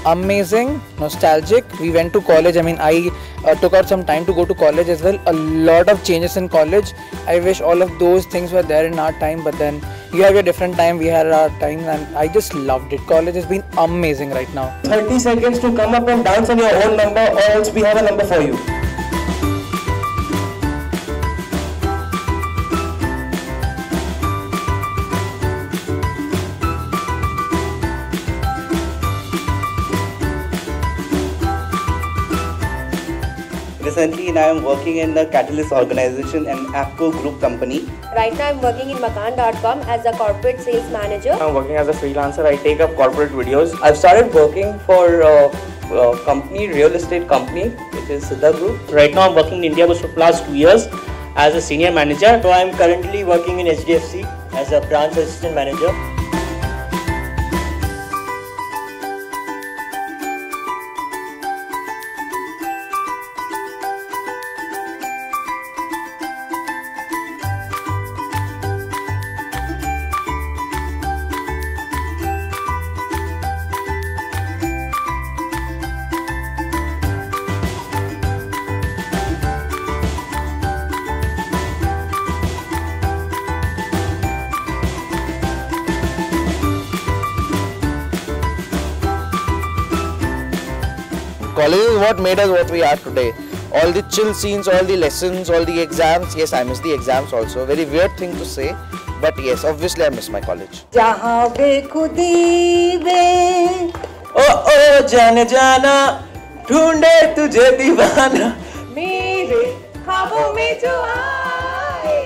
amazing, nostalgic. We went to college. I mean, I took out some time to go to college as well. A lot of changes in college. I wish all of those things were there in our time, but then you have your different time, we had our time, and I just loved it. College has been amazing right now. 30 seconds to come up and dance on your own number, or else we have a number for you. Recently, now I am working in the Catalyst organization and APCO group company. Right now, I'm working in Makan.com as a corporate sales manager. I'm working as a freelancer. I take up corporate videos. I've started working for a company, real estate company, which is Siddha Group. Right now, I'm working in India for last 2 years as a senior manager. So I'm currently working in HDFC as a branch assistant manager. College is what made us what we are today. All the chill scenes, all the lessons, all the exams. Yes, I miss the exams also. Very weird thing to say, but yes, obviously I miss my college. जहाँ बेखुदी वे ओ जाने जाना ढूंढे तुझे दीवाना मेरे ख्वाबों में जो आए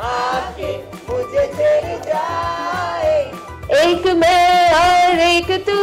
आके मुझे तेरी जाए एक मैं और एक तू